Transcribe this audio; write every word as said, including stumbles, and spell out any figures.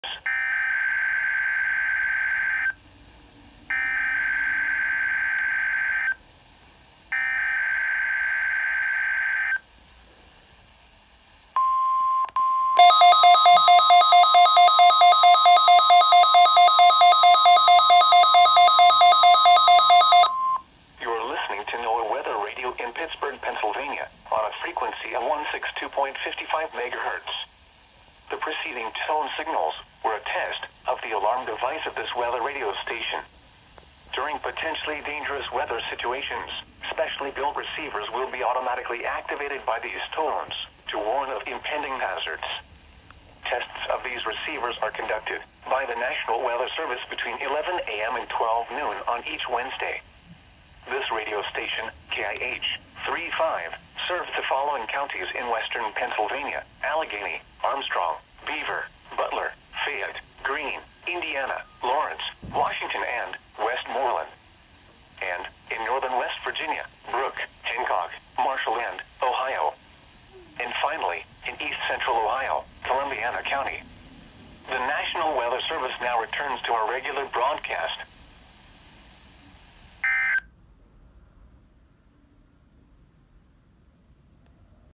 You're listening to NOAA Weather Radio in Pittsburgh, Pennsylvania, on a frequency of one sixty-two point five five megahertz. The preceding tone signals were a test of the alarm device of this weather radio station. During potentially dangerous weather situations, specially built receivers will be automatically activated by these tones to warn of impending hazards. Tests of these receivers are conducted by the National Weather Service between eleven a m and twelve noon on each Wednesday. This radio station, K I H thirty-five, serves the following counties in western Pennsylvania: Allegheny, Armstrong, Beaver, Butler, Fayette, Greene, Indiana, Lawrence, Washington, and Westmoreland. And, in northern West Virginia, Brooke, Hancock, Marshall, and Ohio. And finally, in east central Ohio, Columbiana County. The National Weather Service now returns to our regular broadcast.